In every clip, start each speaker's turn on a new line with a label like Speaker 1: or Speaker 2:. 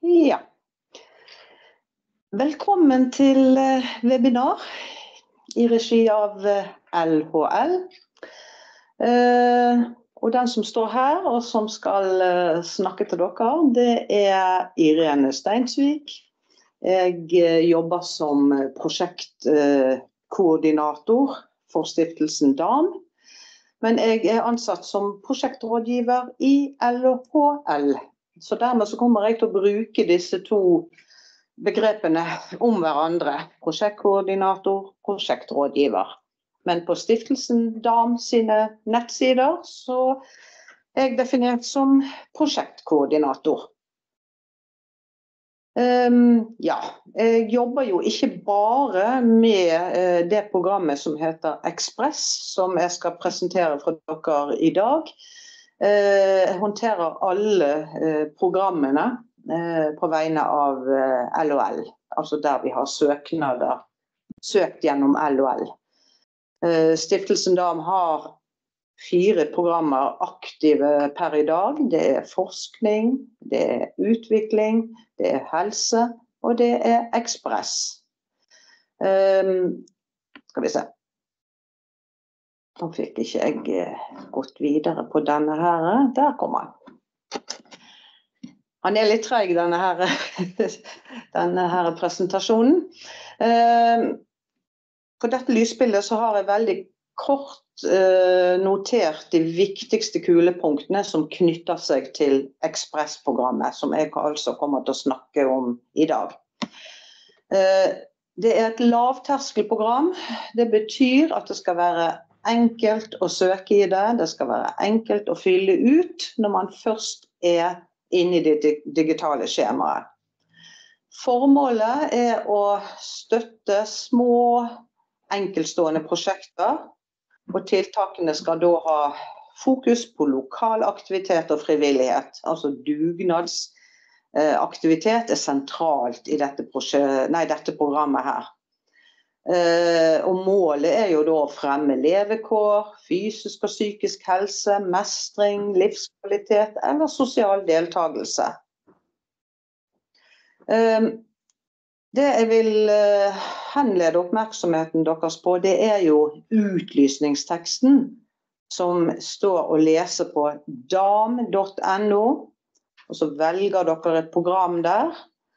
Speaker 1: Ja, velkommen til webinar i regi av LHL. Og den som står her og som skal snakke til dere, det er Irene Steinsvik. Jeg jobber som prosjektkoordinator for stiftelsen DAM, men jeg er ansatt som prosjektrådgiver i LHL. Så dermed så kommer jeg til å bruke disse to begrepene om hverandre, prosjektkoordinator, prosjektrådgiver. Men på stiftelsen DAM sine nettsider så er jeg definert som prosjektkoordinator. Jeg jobber jo ikke bare med det programmet som heter Express, som jeg skal presentere for dere i dag. Jeg håndterer alle programmene på vegne av LHL, altså der vi har søkt gjennom LHL. Stiftelsen DAM har 4 programmer aktive per i dag. Det er forskning, det er utvikling, det er helse og det er Express. Skal vi se. Nå fikk ikke jeg gått videre på denne her. Der kommer han. Han er litt treg, denne her presentasjonen. På dette lysbildet så har jeg veldig kort notert de viktigste kulepunktene som knytter seg til Express-programmet, som jeg altså kommer til å snakke om i dag. Det er et lavterskelprogram. Det betyr at det skal være enkelt å søke i det. Det skal være enkelt å fylle ut når man først er inne i det digitale skjemaet. Formålet er å støtte små, enkeltstående prosjekter, og tiltakene skal da ha fokus på lokal aktivitet og frivillighet. Altså dugnadsaktivitet er sentralt i dette programmet her. Og målet er jo da å fremme levekår, fysisk og psykisk helse, mestring, livskvalitet eller sosial deltagelse. Det jeg vil henlede oppmerksomheten deres på, det er jo utlysningsteksten som står å lese på dam.no, og så velger dere et program der.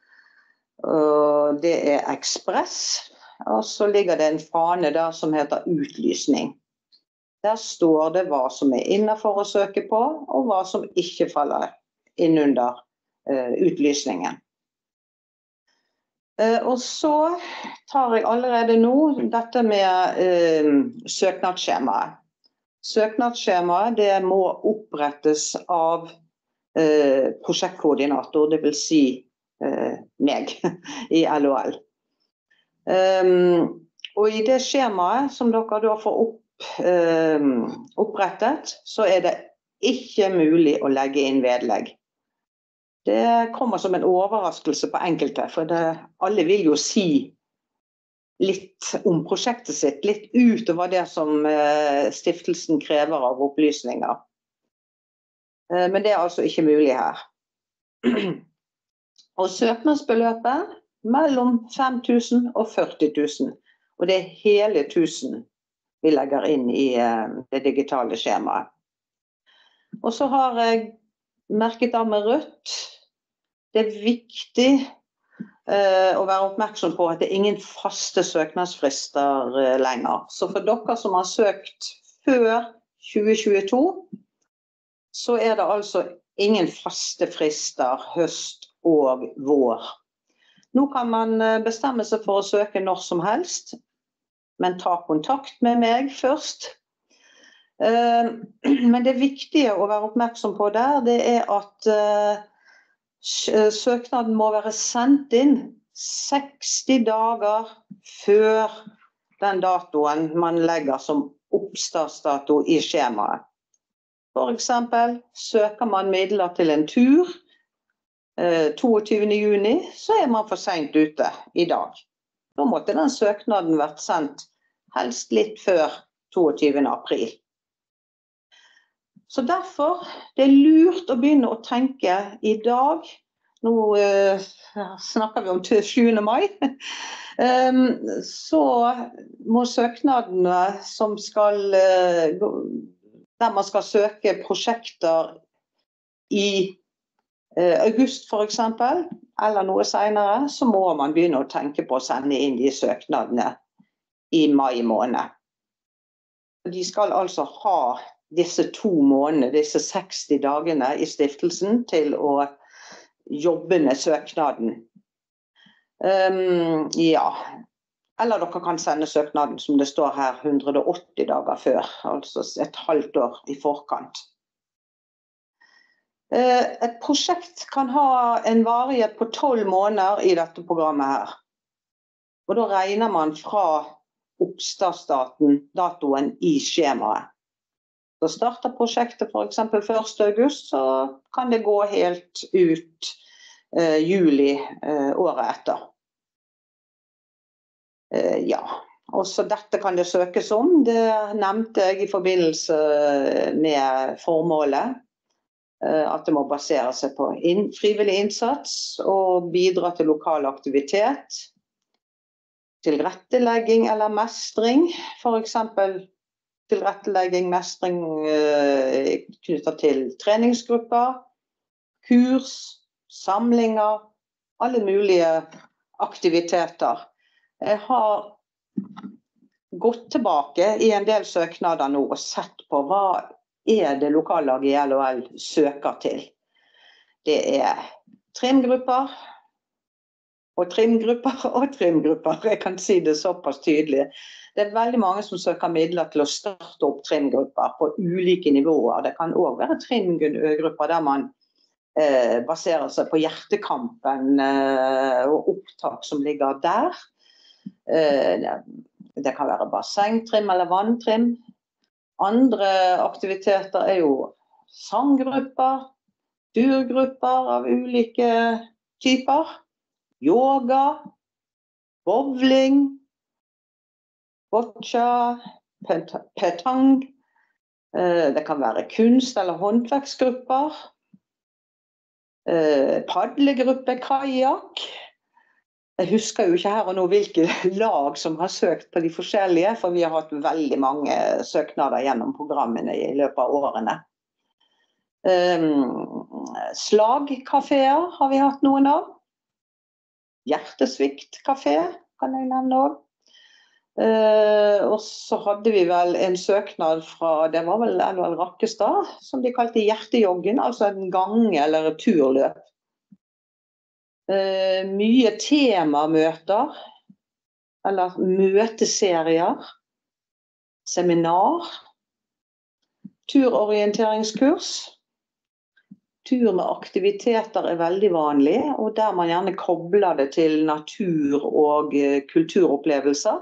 Speaker 1: Det er Express. Og så ligger det en fane der som heter utlysning. Der står det hva som er innenfor å søke på, og hva som ikke faller inn under utlysningen. Og så tar jeg allerede nå dette med søknadsskjemaet. Søknadsskjemaet det må opprettes av prosjektkoordinator, det vil si meg i LHL. Og i det skjemaet som dere da får opprettet, så er det ikke mulig å legge inn vedlegg. Det kommer som en overraskelse på enkelte, for alle vil jo si litt om prosjektet sitt, litt utover det som stiftelsen krever av opplysninger. Men det er altså ikke mulig her. Og søknadsbeløpet mellom 5 000 og 40 000, og det er hele 1000 vi legger inn i det digitale skjemaet. Og så har jeg merket av med rødt. Det er viktig å være oppmerksom på at det er ingen faste søknadsfrister lenger. Så for dere som har søkt før 2022, så er det altså ingen faste frister høst og vår. Nå kan man bestemme seg for å søke når som helst, men ta kontakt med meg først. Men det viktige å være oppmerksom på der, det er at søknaden må være sendt inn 60 dager før den datoen man legger som oppstartsdato i skjemaet. For eksempel, søker man midler til en tur 22. juni, så er man for sent ute i dag. Da måtte den søknaden vært sendt helst litt før 22. april. Så derfor, det er lurt å begynne å tenke i dag nå snakker vi om 7. mai, så må søknadene som skal, der man skal søke prosjekter i august for eksempel, eller noe senere, så må man begynne å tenke på å sende inn de søknadene i mai måned. De skal altså ha disse 2 månedene, disse 60 dagene i stiftelsen til å jobbe med søknaden. Ja, eller dere kan sende søknaden som det står her 180 dager før, altså et halvt år i forkant. Et prosjekt kan ha en varighet på 12 måneder i dette programmet her. Og da regner man fra oppstartsdatoen i skjemaet. Så starter prosjektet for eksempel 1. august, så kan det gå helt ut juli året etter. Ja, også dette kan det søkes om. Det nevnte jeg i forbindelse med formålet. At det må basere seg på frivillig innsats og bidra til lokal aktivitet, tilrettelegging eller mestring, for eksempel tilrettelegging, mestring knyttet til treningsgrupper, kurs, samlinger, alle mulige aktiviteter. Jeg har gått tilbake i en del søknader nå og sett på hva det lokallaget i LHL søker til. Det trimgrupper, og trimgrupper, og trimgrupper. Jeg kan si det såpass tydelig. Det veldig mange som søker midler til å starte opp trimgrupper på ulike nivåer. Det kan også være trimgrupper der man baserer seg på Hjertekampen og opptak som ligger der. Det kan være bassengtrim eller vanntrim. Andre aktiviteter jo sanggrupper, turgrupper av ulike typer, yoga, bowling, boccia, petang. Det kan være kunst- eller håndverksgrupper, padlegruppe, kajak. Jeg husker jo ikke her og nå hvilke lag som har søkt på de forskjellige, for vi har hatt veldig mange søknader gjennom programmene i løpet av årene. Slagkaféer har vi hatt noen av. Hjertesviktkafé kan jeg nevne også. Og så hadde vi vel en søknad fra, det var vel LHL Rakkestad, som de kalte hjertejoggen, altså en gang eller et turløp. Mye temamøter, eller møteserier, seminar, turorienteringskurs. Tur med aktiviteter veldig vanlig, og der man gjerne kobler det til natur- og kulturopplevelser.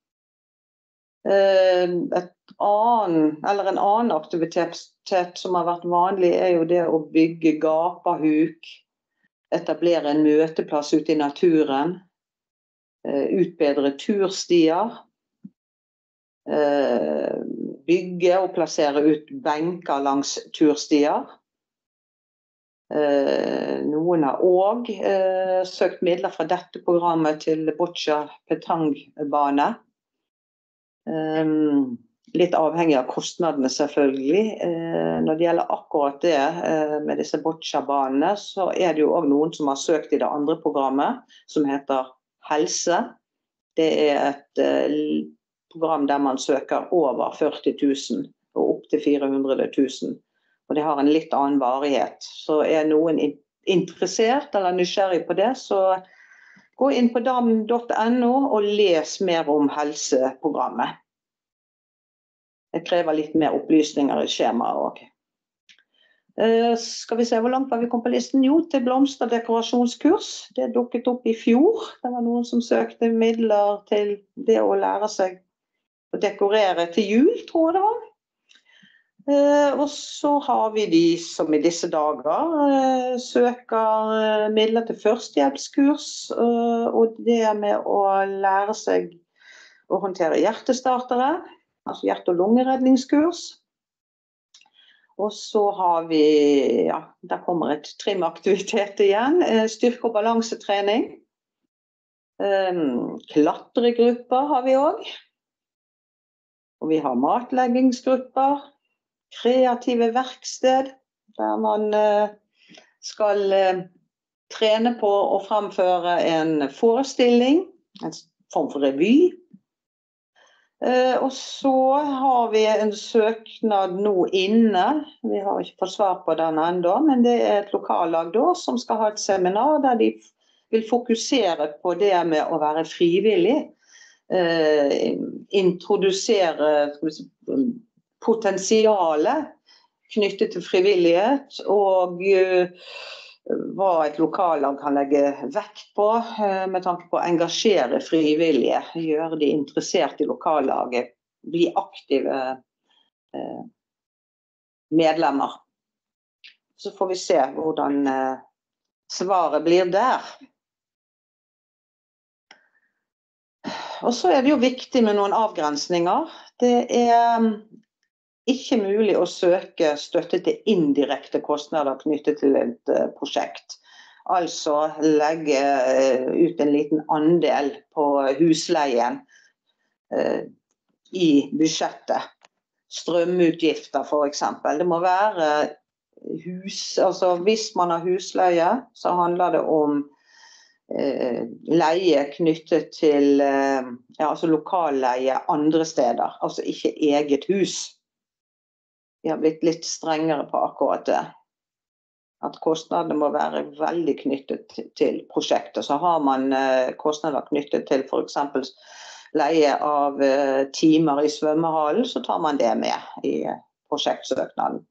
Speaker 1: En annen aktivitet som har vært vanlig jo det å bygge gapahuk, etablere en møteplass ute i naturen, utbedre turstier, bygge og plassere ut benker langs turstier. Noen har også søkt midler fra dette programmet til boccia petangbane. Litt avhengig av kostnadene selvfølgelig. Når det gjelder akkurat det med disse boccia-banene, så det jo også noen som har søkt i det andre programmet, som heter Helse. Det et program der man søker over 40 000 og opp til 400 000. Og det har en litt annen varighet. Så noen interessert eller nysgjerrig på det, så gå inn på dam.no og les mer om helseprogrammet. Det krever litt mer opplysninger i skjemaet også. Skal vi se hvor langt var vi kom på listen? Jo, til blomsterdekorasjonskurs. Det dukket opp i fjor. Det var noen som søkte midler til det å lære seg å dekorere til jul, tror jeg det var. Og så har vi de som i disse dager søker midler til førstehjelpskurs, og det med å lære seg å håndtere hjertestartere, altså hjerte- og lungeredningskurs. Og så har vi, ja, der kommer et trimaktivitet igjen, styrke- og balansetrening. Klatregrupper har vi også. Og vi har matleggingsgrupper, kreative verksted, der man skal trene på å fremføre en forestilling, en form for revy. Og så har vi en søknad nå inne, vi har ikke fått svar på den enda, men det er et lokallag da, som skal ha et seminar der de vil fokusere på det med å være frivillig, introdusere potensialet knyttet til frivillighet, og hva et lokallag kan legge vekt på med tanke på å engasjere frivillige, gjøre de interessert i lokallaget, bli aktive medlemmer. Så får vi se hvordan svaret blir der. Og så er det jo viktig med noen avgrensninger. Det er ikke mulig å søke støtte til indirekte kostnader knyttet til et prosjekt. Altså legge ut en liten andel på husleien i budsjettet. Strømutgifter for eksempel. Det må være altså hvis man har husleie, så handler det om leie knyttet til altså lokalleie andre steder, altså ikke eget hus. Vi har blitt litt strengere på akkurat det. At kostnadene må være veldig knyttet til prosjektet. Så har man kostnader knyttet til for eksempel leie av timer i svømmehallen, så tar man det med i prosjektsøknaden.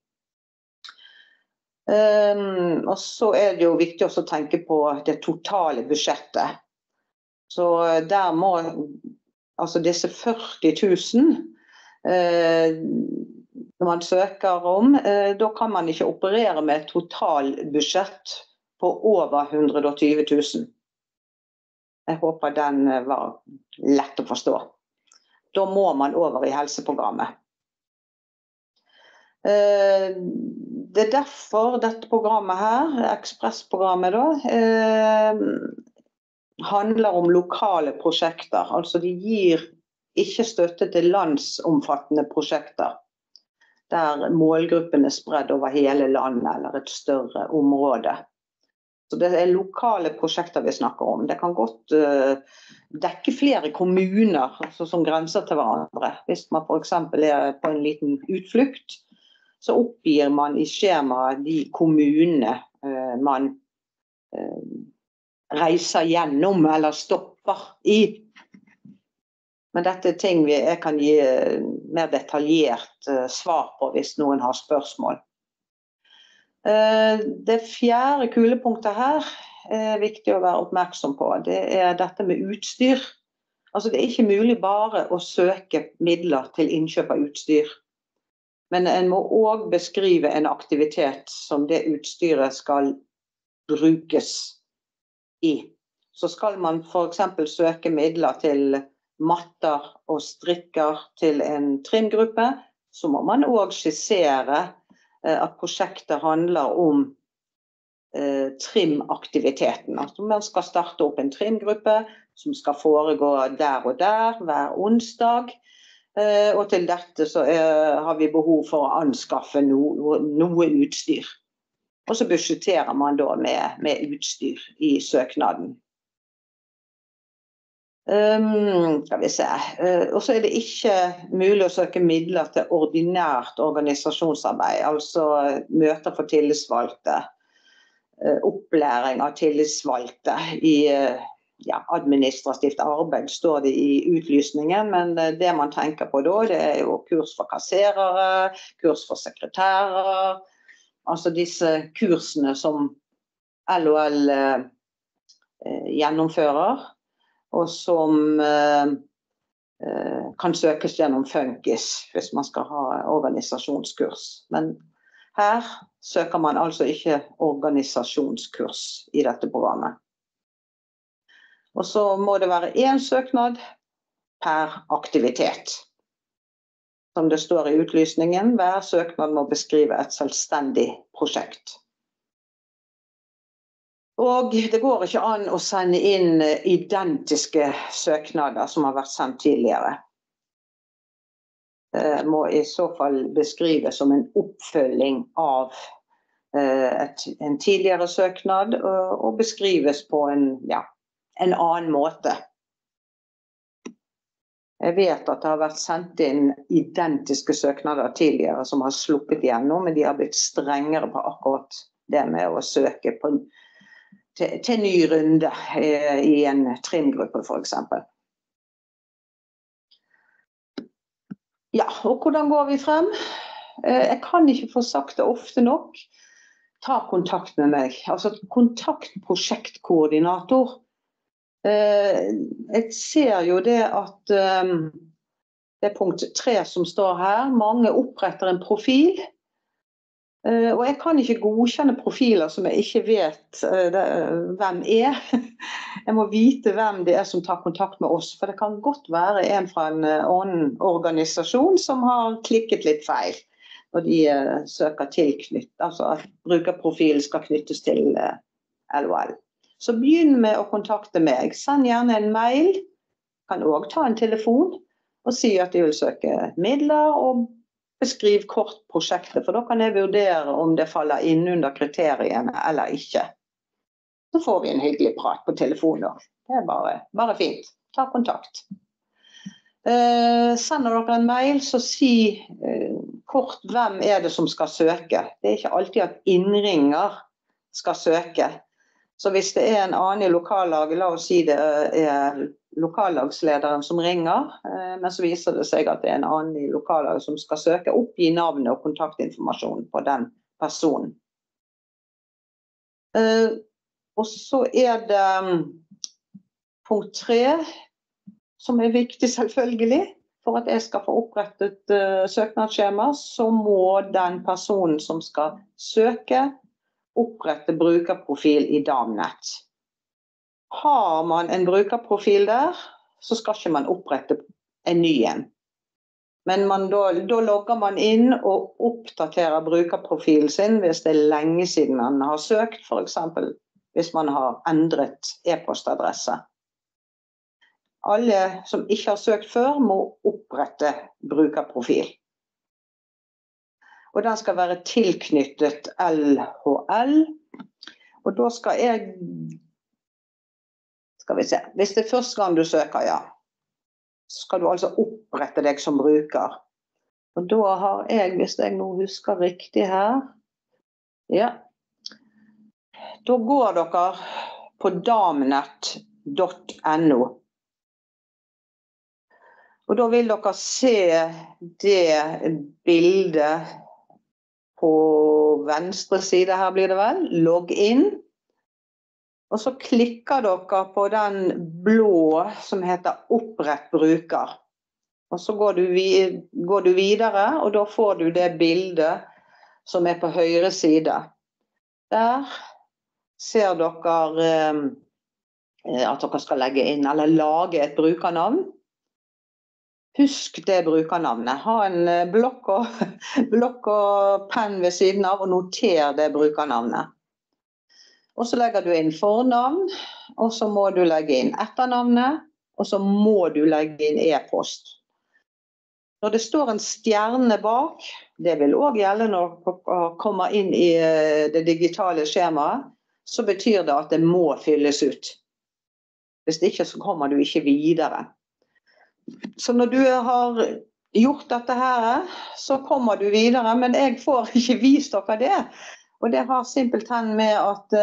Speaker 1: Og så er det jo viktig også å tenke på det totale budsjettet. Så der må, altså disse 40 000 når man søker om, da kan man ikke operere med et totalbudsjett på over 120 000. Jeg håper den var lett å forstå. Da må man over i helseprogrammet. Det er derfor dette programmet her, ekspressprogrammet da, handler om lokale prosjekter. Altså de gir ikke støtte til landsomfattende prosjekter, der målgruppen er spredd over hele landet eller et større område. Så det er lokale prosjekter vi snakker om. Det kan godt dekke flere kommuner altså, som grenser til hverandre. Hvis man for eksempel er på en liten utflukt, så oppgir man i skjemaet de kommunene man reiser gjennom eller stopper i. Men dette er ting jeg kan gi mer detaljert svar på hvis noen har spørsmål. Det fjerde kulepunktet her er viktig å være oppmerksom på. Det er dette med utstyr. Altså det er ikke mulig bare å søke midler til innkjøp av utstyr. Men en må også beskrive en aktivitet som det utstyret skal brukes i. Så skal man for eksempel søke midler til matter og strikker til en trimgruppe, så må man også skissere at prosjektet handler om trimaktiviteten. Altså man skal starte opp en trimgruppe som skal foregå der og der hver onsdag. Og til dette så har vi behov for å anskaffe noe utstyr. Og så budsjetterer man da med utstyr i søknaden. Skal vi se. Og så er det ikke mulig å søke midler til ordinært organisasjonsarbeid, altså møter for tillitsvalgte, opplæring av tillitsvalgte i administrativt arbeid står det i utlysningen, men det man tenker på da, det er jo kurs for kasserere, kurs for sekretærer, altså disse kursene som LOL gjennomfører, og som kan søkes gjennom Funkis hvis man skal ha organisasjonskurs. Men her søker man altså ikke organisasjonskurs i dette programmet. Og så må det være en søknad per aktivitet. som det står i utlysningen, hver søknad må beskrive et selvstendig prosjekt. Og det går ikke an å sende inn identiske søknader som har vært sendt tidligere. Det må i så fall beskrives som en oppfølging av en tidligere søknad og beskrives på en annen måte. Jeg vet at det har vært sendt inn identiske søknader tidligere som har sluppet igjennom, men de har blitt strengere på akkurat det med å søke til ny runde i en trimgruppe for eksempel. Ja, og hvordan går vi frem? Jeg kan ikke få sagt det ofte nok. Ta kontakt med meg. Altså kontakt prosjektkoordinator. Jeg ser jo det at det er punkt 3 som står her. Mange oppretter en profil. Og jeg kan ikke godkjenne profiler som jeg ikke vet hvem er. Jeg må vite hvem det er som tar kontakt med oss. For det kan godt være en fra en annen organisasjon som har klikket litt feil når de søker altså at brukerprofilen skal knyttes til LOL. Så begynn med å kontakte meg. Send gjerne en mail, kan også ta en telefon og si at de vil søke midler og beskriv kort prosjektet, for da kan jeg vurdere om det faller inn under kriteriene eller ikke. Så får vi en hyggelig prat på telefonen. Det er bare fint. Ta kontakt. Sender dere en mail, så si kort hvem er det som skal søke. Det er ikke alltid at innringer skal søke. Så hvis det er en annen i lokallaget, la oss si det er lokallagslederen som ringer, men så viser det seg at det er en annen i lokallaget som skal søke, oppgi navnet og kontaktinformasjon på den personen. Og så er det punkt 3, som er viktig selvfølgelig. For at jeg skal få opprettet søknadsskjema, så må den personen som skal søke, opprette brukerprofil i Damnet. Har man en brukerprofil der, så skal ikke man opprette en ny en. Men da logger man inn og oppdaterer brukerprofilen sin hvis det er lenge siden man har søkt, for eksempel hvis man har endret e-postadresse. Alle som ikke har søkt før må opprette brukerprofil. Og den skal være tilknyttet LHL. Og da skal vi se, hvis det er første gang du søker, ja, så skal du altså opprette deg som bruker. Og da har jeg, hvis jeg nå husker riktig her, ja, da går dere på damnet.no. Og da vil dere se det bildet på venstre side, her blir det vel, logg inn. Og så klikker dere på den blå som heter opprett bruker. Og så går du videre, og da får du det bildet som er på høyre side. Der ser dere at dere skal legge inn, eller lage et brukernavn. Husk det brukernavnet. Ha en blokk og penn ved siden av og noter det brukernavnet. Og så legger du inn fornavn, og så må du legge inn etternavnet, og så må du legge inn e-post. Når det står en stjerne bak, det vil også gjelde når dere kommer inn i det digitale skjemaet, så betyr det at det må fylles ut. Hvis ikke så kommer du ikke videre. Så når du har gjort dette her, så kommer du videre, men jeg får ikke vist dere det. Og det har simpelthen med at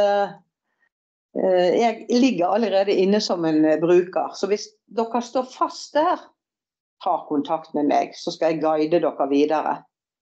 Speaker 1: jeg ligger allerede inne som en bruker. Så hvis dere står fast der, ta kontakt med meg, så skal jeg guide dere videre.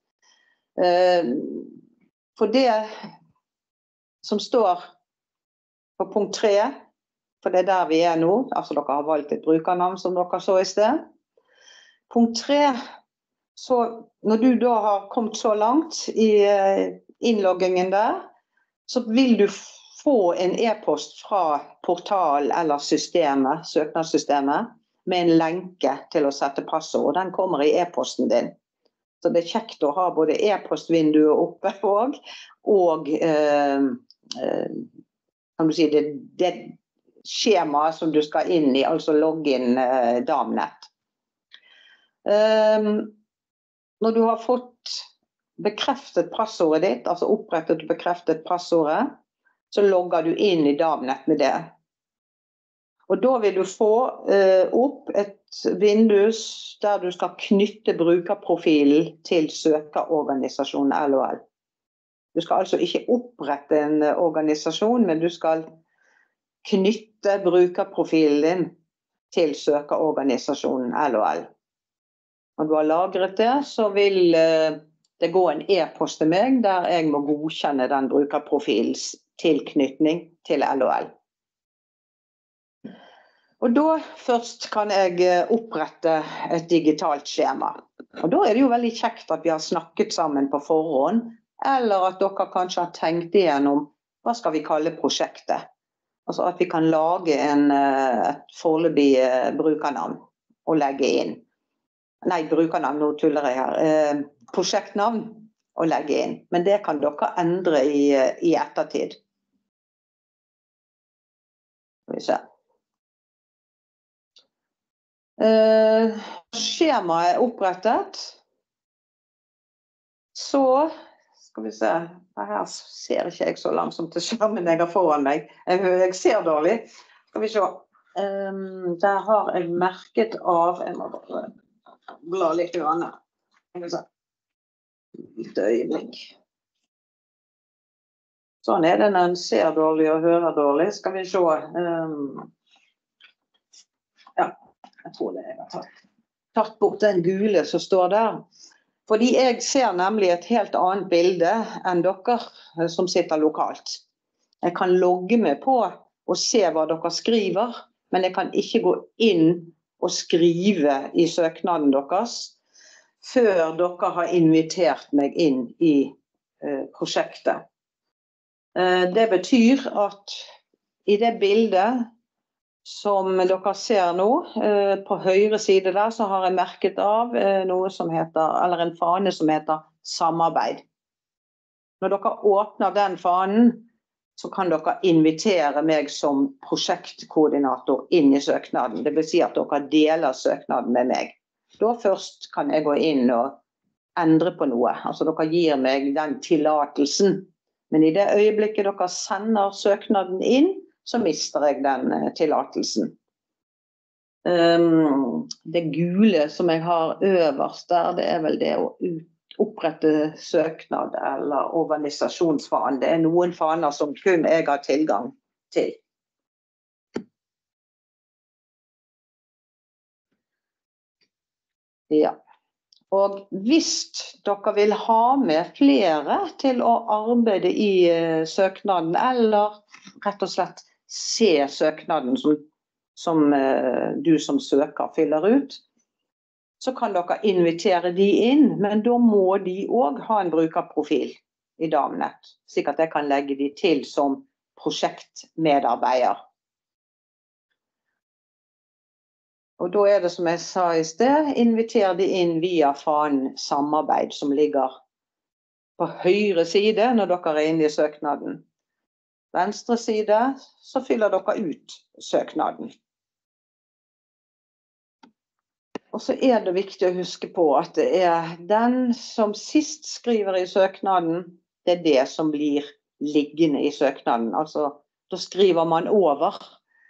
Speaker 1: For det som står på punkt 3, for det er der vi er nå, altså dere har valgt et brukernavn som dere så i sted. Punkt 3, så når du da har kommet så langt i innloggingen der, så vil du få en e-post fra portalen eller systemet, søknadssystemet, med en lenke til å sette passord, og den kommer i e-posten din. Så det kjekt å ha både e-postvinduet oppe og kan du si, det skjemaet som du skal inn i, altså login Damnet. Når du har fått bekreftet passordet ditt, altså opprettet og bekreftet passordet, så logger du inn i Damnet med det. Og da vil du få opp et vindu der du skal knytte brukerprofilen til søkerorganisasjonen LOL. Du skal altså ikke opprette en organisasjon, men du skal knytte brukerprofilen din til søkerorganisasjonen LOL. Når du har lagret det, så vil det gå en e-post til meg der jeg må godkjenne den brukerprofilens tilknytning til LOL. Og da først kan jeg opprette et digitalt skjema. Og da er det jo veldig kjekt at vi har snakket sammen på forhånd, eller at dere kanskje har tenkt igjennom hva skal vi kalle prosjektet. Altså at vi kan lage et foreløpig brukernavn og legge inn. Nei, brukernavn, nå tuller jeg her. Prosjektnavn og legge inn. Men det kan dere endre i ettertid. Skal vi se. Skjemaet er opprettet. Så skal vi se. Her ser ikke jeg så langsomt til skjermen jeg har foran meg. Jeg ser dårlig. Skal vi se. Der har jeg merket av. Jeg må bare bla litt i vannet. Et øyeblikk. Sånn er det når en ser dårlig og hører dårlig. Skal vi se. Ja, jeg tror det jeg har tatt bort den gule som står der. Fordi jeg ser nemlig et helt annet bilde enn dere som sitter lokalt. Jeg kan logge meg på og se hva dere skriver, men jeg kan ikke gå inn og skrive i søknaden deres før dere har invitert meg inn i prosjektet. Det betyr at i det bildet som dere ser nå, på høyre side der, så har jeg merket av noe som heter, eller en fane som heter samarbeid. Når dere åpner den fanen, så kan dere invitere meg som prosjektkoordinator inn i søknaden. Det vil si at dere deler søknaden med meg. Da først kan jeg gå inn og endre på noe. Altså dere gir meg den tillatelsen. Men i det øyeblikket dere sender søknaden inn, så mister jeg den tillatelsen. Det gule som jeg har øverst der, det er vel det å opprette søknad eller organisasjonsfane. Det er noen faner som kun jeg har tilgang til. Ja. Og hvis dere vil ha med flere til å arbeide i søknaden, eller rett og slett se søknaden som du som søker fyller ut, så kan dere invitere de inn, men da må de også ha en brukerprofil i Damnet, slik at jeg kan legge de til som prosjektmedarbeider. Og da er det som jeg sa i sted, inviter de inn via fanen samarbeid som ligger på høyre side når dere er inne i søknaden. Venstre side, så fyller dere ut søknaden. Og så er det viktig å huske på at det er den som sist skriver i søknaden, det er det som blir liggende i søknaden. Altså, da skriver man over.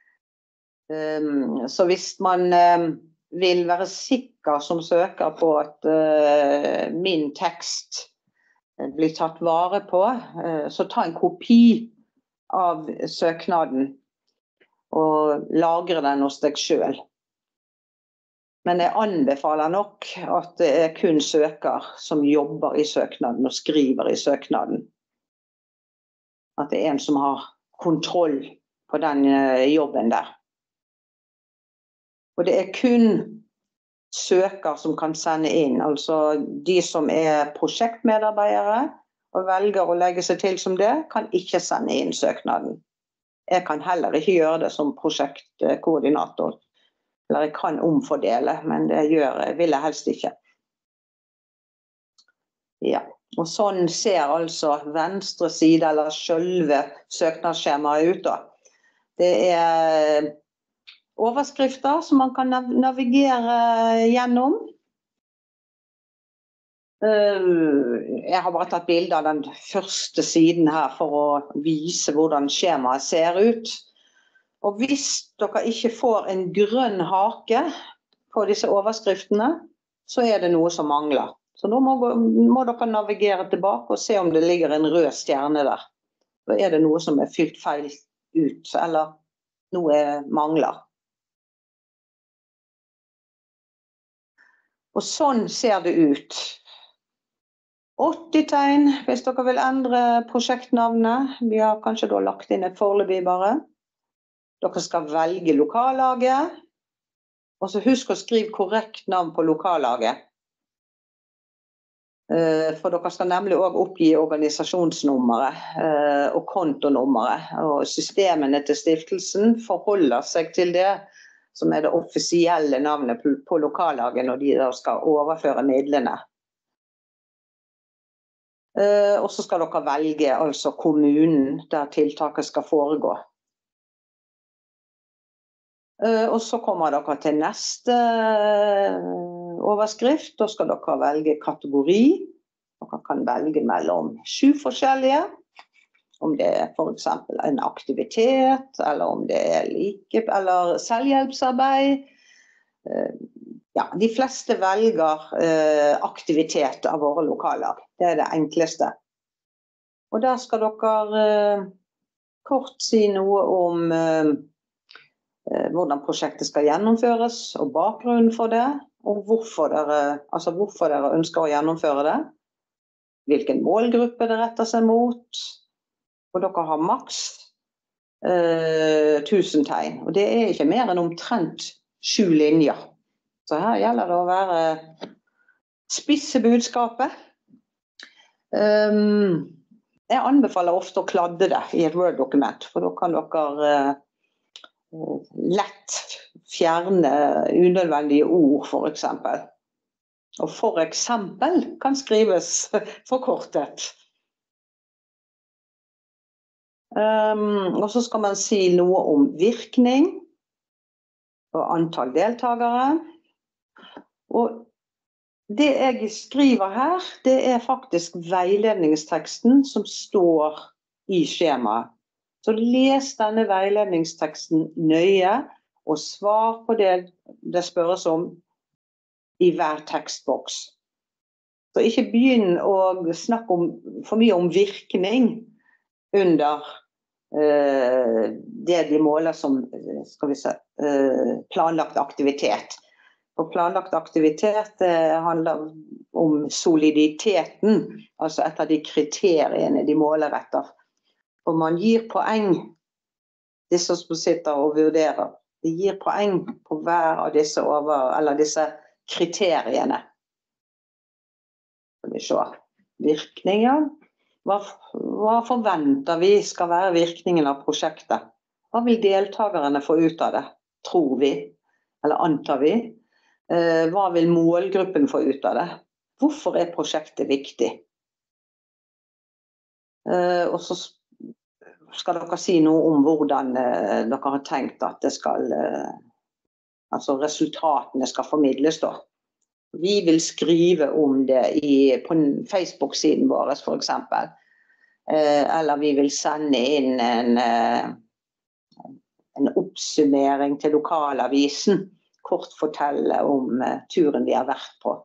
Speaker 1: Så hvis man vil være sikker som søker på at min tekst blir tatt vare på, så ta en kopi av søknaden og lagre den hos deg selv. Men jeg anbefaler nok at det er kun søker som jobber i søknaden og skriver i søknaden. At det er en som har kontroll på den jobben der. Og det er kun søker som kan sende inn, altså de som er prosjektmedarbeidere og velger å legge seg til som det, kan ikke sende inn søknaden. Jeg kan heller ikke gjøre det som prosjektkoordinator. Eller jeg kan omfordele, men det vil jeg helst ikke. Ja, og sånn ser altså venstre side eller selve søknadsskjemaet ut da. Det overskrifter som man kan navigere gjennom. Jeg har bare tatt bilde av den første siden her for å vise hvordan skjemaet ser ut. Og hvis dere ikke får en grønn hake på disse overskriftene, så det noe som mangler. Så nå må dere navigere tilbake og se om det ligger en rød stjerne der. Da det noe som fylt feil ut, eller noe mangler. Og sånn ser det ut. 80 tegn, hvis dere vil endre prosjektnavnet. Vi har kanskje da lagt inn et foreløpig bare. Dere skal velge lokallaget. Og så husk å skrive korrekt navn på lokallaget. For dere skal nemlig også oppgi organisasjonsnummeret og kontonummeret. Og systemene til stiftelsen forholder seg til det som det offisielle navnet på lokallaget når de da skal overføre midlene. Og så skal dere velge altså kommunen der tiltaket skal foregå. Og så kommer dere til neste overskrift. Da skal dere velge kategori. Dere kan velge mellom 7 forskjellige. Om det for eksempel en aktivitet, eller om det eller selvhjelpsarbeid. Ja, de fleste velger aktivitet av våre lokaler. Det det enkleste. Og der skal dere kort si noe om hvordan prosjektet skal gjennomføres, og bakgrunnen for det, og hvorfor dere ønsker å gjennomføre det, hvilken målgruppe det retter seg mot, og dere har maks 1000 tegn, og det ikke mer enn omtrent 7 linjer. Så her gjelder det å være spisse budskapet. Jeg anbefaler ofte å kladde det i et Word-dokument, for da kan dere lett fjerne unødvendige ord, for eksempel. Og for eksempel kan skrives forkortet. Og så skal man si noe om virkning og antall deltakere. Og det jeg skriver her, det faktisk veiledningsteksten som står i skjemaet. Så les denne veiledningsteksten nøye, og svar på det spørres om i hver tekstboks. Så ikke begynn å snakke for mye om virkning under det de måler som planlagt aktivitet. Og planlagt aktivitet handler om soliditeten, altså et av de kriteriene de måler etter. Og man gir poeng, disse som sitter og vurderer, de gir poeng på hver av disse disse kriteriene. Skal vi se, virkninger. Hva forventer vi skal være virkningen av prosjektet? Hva vil deltakerne få ut av det? Tror vi, eller antar vi? Hva vil målgruppen få ut av det? Hvorfor prosjektet viktig? Og så skal dere si noe om hvordan dere har tenkt at det skal, altså resultatene skal formidles da. Vi vil skrive om det på Facebook-siden vår, for eksempel. Eller vi vil sende inn en oppsummering til lokalavisen. Kort fortelle om turen vi har vært på.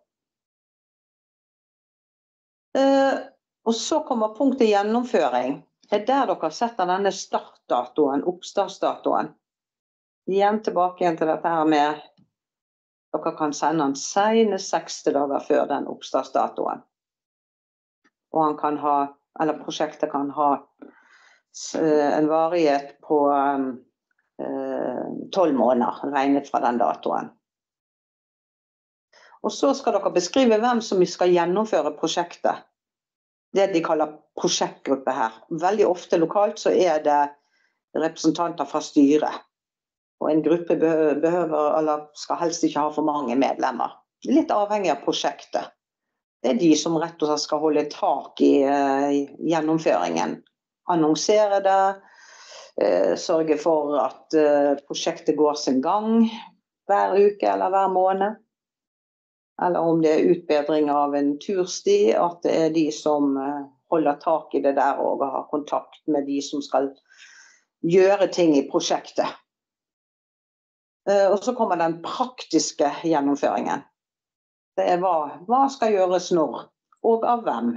Speaker 1: Og så kommer punktet gjennomføring. Det der dere setter denne startdatoen, oppstartsdatoen. Igjen tilbake til dette her med dere kan sende den senest 60 dager før den oppstartsdatoen. Og han kan ha, eller prosjektet kan ha en varighet på 12 måneder regnet fra den datoen. Og så skal dere beskrive hvem som skal gjennomføre prosjektet. Det de kaller prosjektgruppe her. Veldig ofte lokalt så det representanter fra styret. Og en gruppe behøver, eller skal helst ikke ha for mange medlemmer. Litt avhengig av prosjektet. det de som rett og slett skal holde tak i gjennomføringen. Annonsere det, sørge for at prosjektet går sin gang hver uke eller hver måned. Eller om det utbedring av en tursti, at det de som holder tak i det der og har kontakt med de som skal gjøre ting i prosjektet. Og så kommer den praktiske gjennomføringen. Det hva skal gjøres når, og av hvem.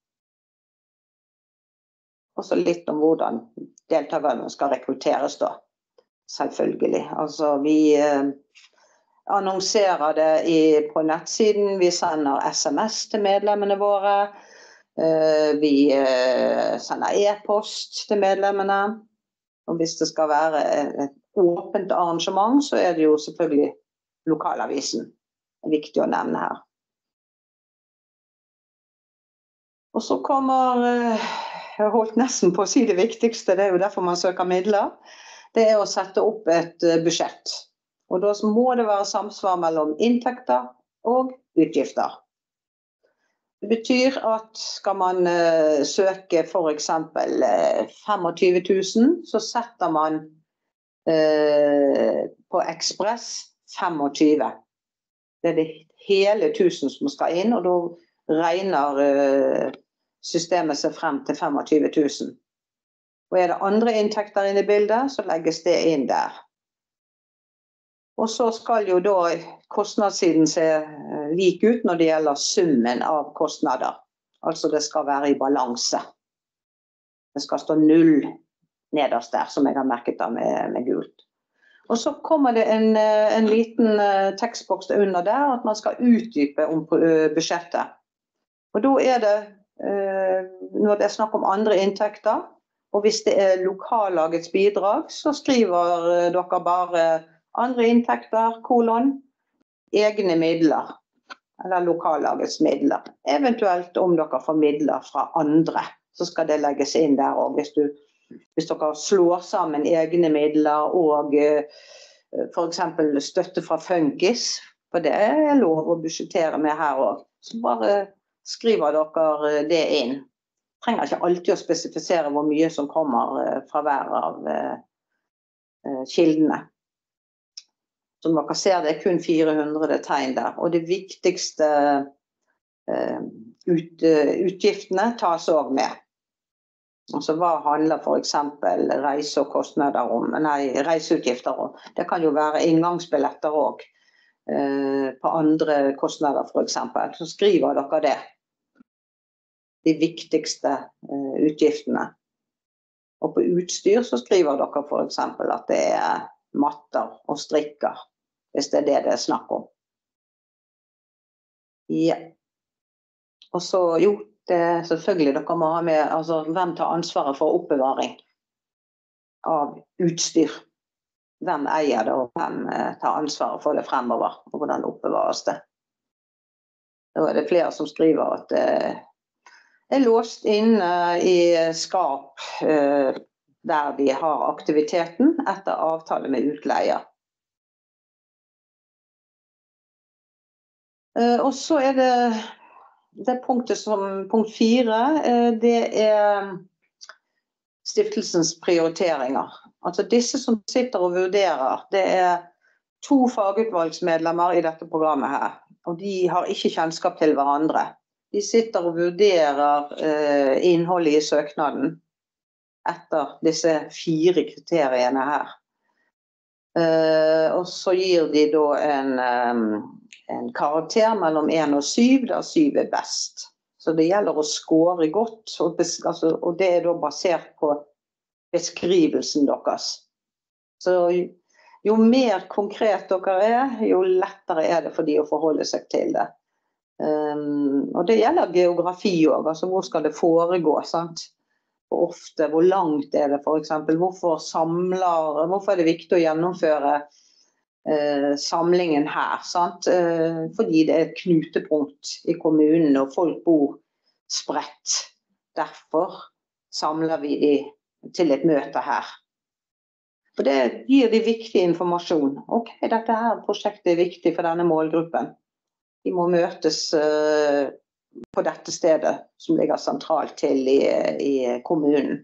Speaker 1: Og så litt om hvordan deltakerne skal rekrutteres da, selvfølgelig. Altså vi annonserer det på nettsiden, vi sender SMS til medlemmene våre, vi sender e-post til medlemmene, og hvis det skal være et åpent arrangement, så det jo selvfølgelig lokalavisen. Det viktig å nevne her. Og så kommer, jeg holdt nesten på å si det viktigste, det jo derfor man søker midler, det å sette opp et budsjett. Og da må det være samsvar mellom inntekter og utgifter. Det betyr at skal man søke for eksempel 25 000, så setter man på Ekspress 25. Det det hele 1000 som skal inn, og da regner systemet seg frem til 25 000. Og det andre inntekter inn i bildet, så legges det inn der. Og så skal jo da kostnadssiden se lik ut når det gjelder summen av kostnader. Altså det skal være i balanse. Det skal stå 0 nederst der, som jeg har merket da med gult. Og så kommer det en liten tekstboks under der, at man skal utdype om budsjettet. Og da det, når det snakk om andre inntekter, og hvis det lokallagets bidrag, så skriver dere bare andre inntekter, kolon, egne midler, eller lokallagets midler. Eventuelt om dere får midler fra andre, så skal det legges inn der også. Hvis dere slår sammen egne midler og for eksempel støtte fra Funkis, for det lov å budsjettere med her også, så bare skriver dere det inn. Trenger ikke alltid å spesifisere hvor mye som kommer fra hver av kildene. Som dere ser, det kun 400 tegn der, og det viktigste utgiftene tas også med. Altså hva handler for eksempel reise- og kostnader om? Nei, reiseutgifter om. Det kan jo være inngangsbilletter også, på andre kostnader for eksempel. Så skriver dere det. De viktigste utgiftene. Og på utstyr så skriver dere for eksempel at det matter og strikker, hvis det det snakk om. Ja. Og så, jo, det selvfølgelig dere må ha med, altså hvem tar ansvaret for oppbevaring av utstyr? Hvem eier det, og hvem tar ansvaret for det fremover, og hvordan oppbevares det? Da det flere som skriver at det låst inne i skap der de har aktiviteten etter avtale med utleier. Og så det punktet som punkt 4, det stiftelsens prioriteringer. Altså disse som sitter og vurderer, det 2 fagutvalgsmedlemmer i dette programmet her, og de har ikke kjennskap til hverandre. De sitter og vurderer innholdet i søknaden etter disse 4 kriteriene her. Og så gir de da en karakter mellom 1 og 7, der 7 best. Så det gjelder å score godt, og det da basert på beskrivelsen deres. Så jo mer konkret dere jo lettere det for de å forholde seg til det. Og det gjelder geografi også, altså hvor skal det foregå, sant? Og ofte, hvor langt det for eksempel, hvorfor det viktig å gjennomføre samlingen her, sant? Fordi det et knutepunkt i kommunen, og folk bor spredt. Derfor samler vi de til et møte her. For det gir de viktig informasjon. Ok, dette her prosjektet viktig for denne målgruppen. De må møtes på dette stedet, som ligger sentralt til i kommunen.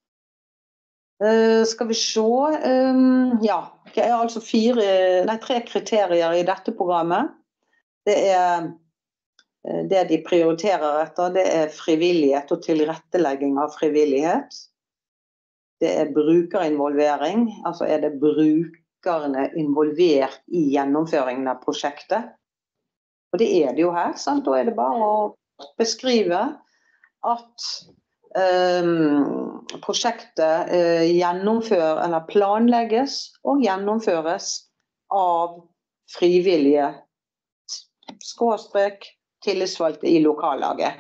Speaker 1: Skal vi se, ja, det er altså 3 kriterier i dette programmet. Det de prioriterer etter, det frivillighet og tilrettelegging av frivillighet. Det brukerinvolvering, altså det brukerne involvert i gjennomføringen av prosjektet. Og det det jo her, sant? Da det bare å beskrive at prosjektet planlegges og gjennomføres av frivillige tillitsvalgte i lokallaget.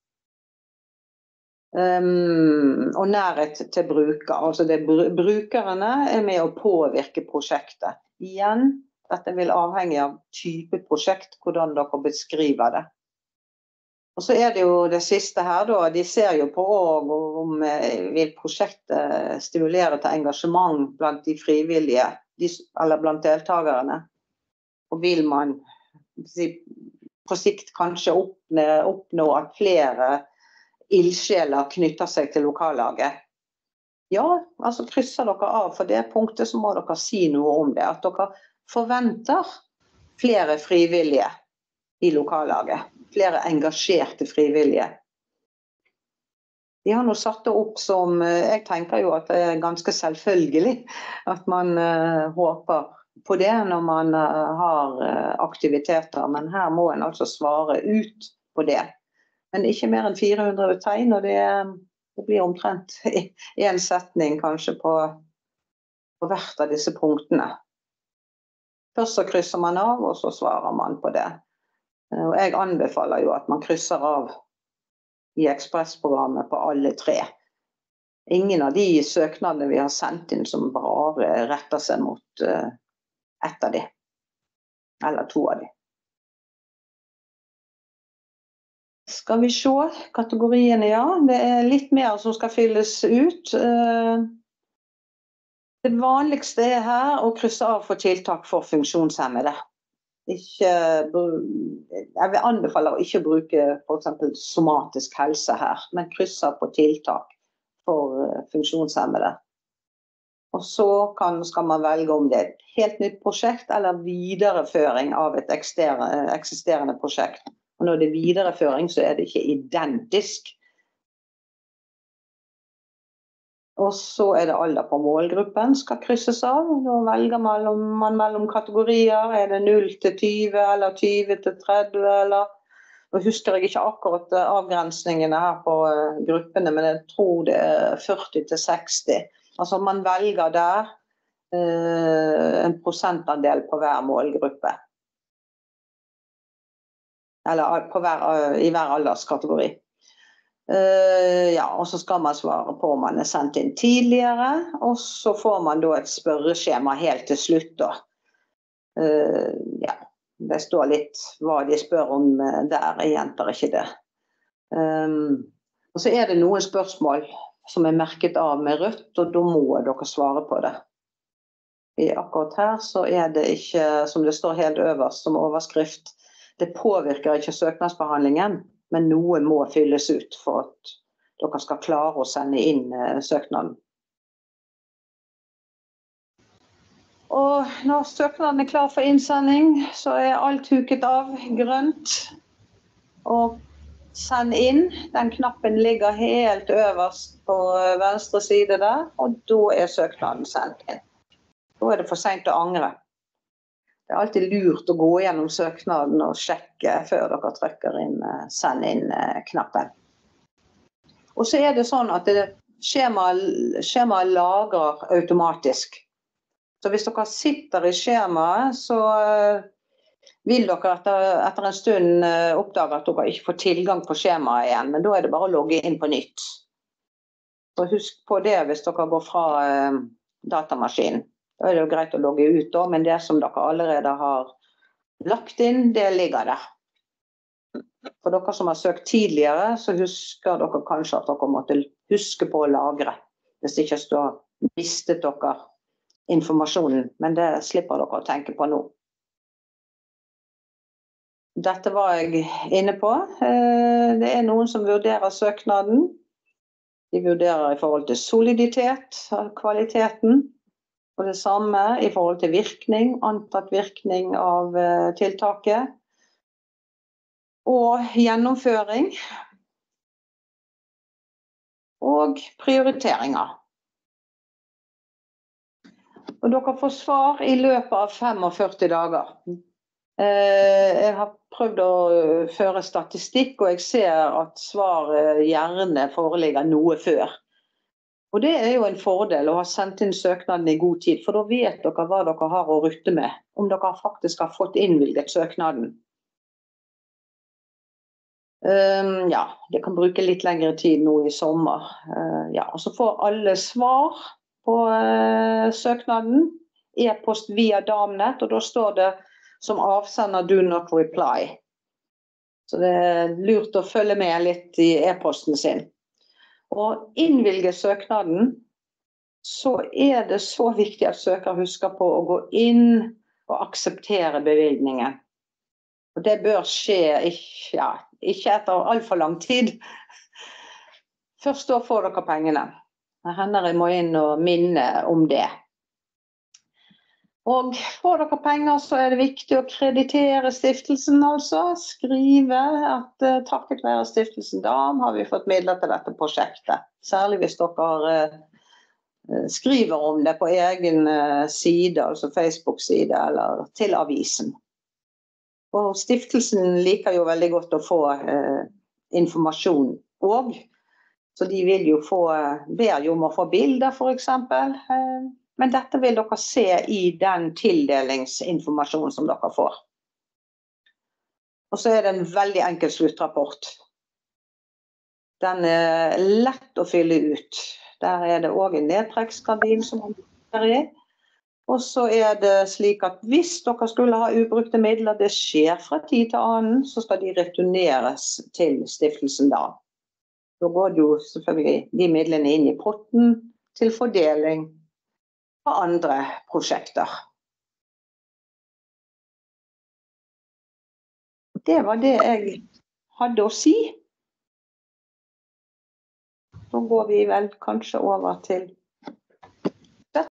Speaker 1: Og nærhet til bruker, altså brukerne med å påvirke prosjektet. Igjen, dette vil avhenge av type prosjekt, hvordan dere beskriver det. Og så det jo det siste her da, de ser jo på om vil prosjektet stimulere til engasjement blant de frivillige, eller blant deltakerne. Og vil man på sikt kanskje oppnå at flere ildsjeler knytter seg til lokallaget. Ja, altså krysser dere av for det punktet, så må dere si noe om det. At dere forventer flere frivillige i lokallaget. Flere engasjerte frivillige. De har nå satt det opp som, jeg tenker jo at det ganske selvfølgelig at man håper på det når man har aktiviteter, men her må en altså svare ut på det. Men ikke mer enn 400 tegn, og det blir omtrent en setning kanskje på hvert av disse punktene. Først så krysser man av, og så svarer man på det. Og jeg anbefaler jo at man krysser av i ekspressprogrammet på alle 3. Ingen av de søknadene vi har sendt inn som bare retter seg mot ett av de, eller 2 av de. Skal vi se kategoriene, ja. Det litt mer som skal fylles ut. Det vanligste her å krysse av for tiltak for funksjonshemmede. Jeg vil anbefale å ikke bruke for eksempel somatisk helse her, men krysse på tiltak for funksjonshemmede. Og så skal man velge om det et helt nytt prosjekt eller videreføring av et eksisterende prosjekt. Og når det videreføring, så det ikke identisk. Og så det alder på målgruppen skal krysses av. Da velger man mellom kategorier. Det 0 til 20 eller 20 til 30 eller... Nå husker jeg ikke akkurat avgrensningene her på gruppene, men jeg tror det 40 til 60. Altså man velger der en prosentandel på hver målgruppe. Eller i hver alderskategori. Ja, og så skal man svare på om man sendt inn tidligere, og så får man da et spørreskjema helt til slutt da. Ja, det står litt hva de spør om der, jeg gjentar ikke det. Og så det noen spørsmål som merket av med rødt, og da må dere svare på det. Akkurat her så det ikke, som det står helt øverst som overskrift, det påvirker ikke søknadsbehandlingen, men noe må fylles ut for at dere skal klare å sende inn søknaden. Og når søknaden klar for innsending, så alt huket av grønt. Og send inn, den knappen ligger helt øverst på venstre side der, og da søknaden sendt inn. Da det for sent å angre. Det alltid lurt å gå gjennom søknaden og sjekke før dere trykker inn send inn-knappen. Og så det sånn at skjemaet lagrer automatisk. Så hvis dere sitter i skjemaet, så vil dere etter en stund oppdage at dere ikke får tilgang på skjemaet igjen, men da det bare å logge inn på nytt. Så husk på det hvis dere går fra datamaskinen. Da det jo greit å logge ut da, men det som dere allerede har lagt inn, det ligger der. For dere som har søkt tidligere, så husker dere kanskje at dere måtte huske på å lagre. Hvis ikke så mistet dere informasjonen, men det slipper dere å tenke på nå. Dette var jeg inne på. Det noen som vurderer søknaden. De vurderer i forhold til soliditet, kvaliteten, og det samme i forhold til virkning, antatt virkning av tiltaket, og gjennomføring, og prioriteringer. Og dere får svar i løpet av 45 dager. Jeg har prøvd å føre statistikk, og jeg ser at svar gjerne foreligger noe før. Og det jo en fordel å ha sendt inn søknaden i god tid, for da vet dere hva dere har å rutte med, om dere faktisk har fått innvilget søknaden. Ja, det kan bruke litt lengre tid nå i sommer. Ja, og så får alle svar på søknaden, e-post via Damnet, og da står det som avsender do not reply. Så det lurt å følge med litt i e-posten sin. Og innvilge søknaden, så det så viktig at søker husker på å gå inn og akseptere bevilgningen. Og det bør skje ikke etter alt for lang tid. Først da får dere pengene. Hender jeg må inn og minne om det. Og får dere penger, så det viktig å kreditere stiftelsen, altså. Skrive at takket være stiftelsen DAM har vi fått midler til dette prosjektet. Særlig hvis dere skriver om det på egen side, altså Facebook-side, eller til avisen. Og stiftelsen liker jo veldig godt å få informasjon også. Så de vil jo ber jo om å få bilder, for eksempel. Men dette vil dere se i den tildelingsinformasjonen som dere får. Og så det en veldig enkel sluttrapport. Den lett å fylle ut. Der det også en nedtrekkskabin som man bruker i. Og så det slik at hvis dere skulle ha ubrukte midler, det skjer fra tid til annen, så skal de returneres til stiftelsen da. Da går det jo selvfølgelig de midlene inn i potten til fordeling på andre prosjekter. Det var det jeg hadde å si. Så går vi vel kanskje over til